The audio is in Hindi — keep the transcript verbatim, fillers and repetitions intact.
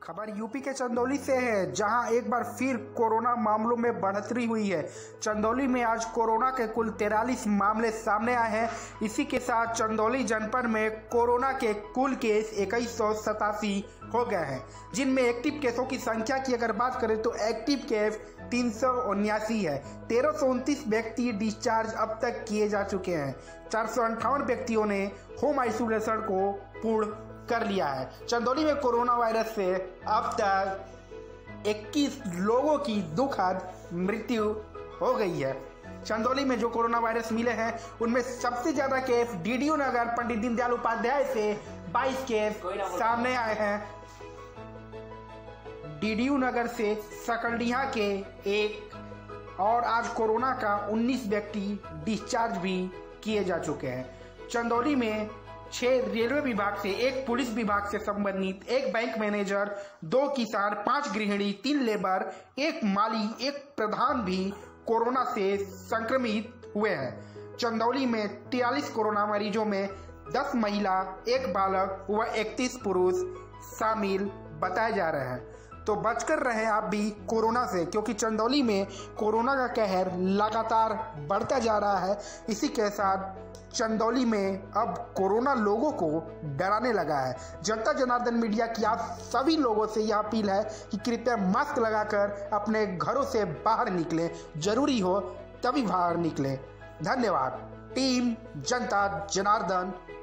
खबर यूपी के चंदौली से है, जहां एक बार फिर कोरोना मामलों में बढ़ोतरी हुई है। चंदौली में आज कोरोना के कुल तैंतालीस मामले सामने आए हैं। इसी के साथ चंदौली जनपद में कोरोना के कुल केस इक्कीस सौ सतासी हो गए हैं, जिनमें एक्टिव केसों की संख्या की अगर बात करें तो एक्टिव केस तीन सौ उन्यासी है। तेरह सौ उनतीस व्यक्ति डिस्चार्ज अब तक किए जा चुके हैं। चार सौ अंठावन व्यक्तियों ने होम आइसोलेशन को पूर्ण कर लिया है। चंदौली में कोरोना वायरस से अब तक इक्कीस लोगों की दुखद मृत्यु हो गई है। चंदौली में जो कोरोना वायरस मिले हैं उनमें सबसे ज्यादा केस डीडीयू नगर पंडित दीनदयाल उपाध्याय से बाईस केस सामने आए हैं। डीडीयू नगर से सकलडीहा के एक और आज कोरोना का उन्नीस व्यक्ति डिस्चार्ज भी किए जा चुके हैं। चंदौली में छह रेलवे विभाग से, एक पुलिस विभाग से संबंधित, एक बैंक मैनेजर, दो किसान, पांच गृहिणी, तीन लेबर, एक माली, एक प्रधान भी कोरोना से संक्रमित हुए हैं। चंदौली में तिरालीस कोरोना मरीजों में दस महिला, एक बालक व इकतीस पुरुष शामिल बताए जा रहे हैं। तो बचकर रहें आप भी कोरोना से, क्योंकि चंदौली में कोरोना का कहर लगातार बढ़ता जा रहा है। इसी के साथ चंदौली में अब कोरोना लोगों को डराने लगा है। जनता जनार्दन मीडिया की आप सभी लोगों से यह अपील है कि कृपया मास्क लगाकर अपने घरों से बाहर निकलें, जरूरी हो तभी बाहर निकलें। धन्यवाद। टीम जनता जनार्दन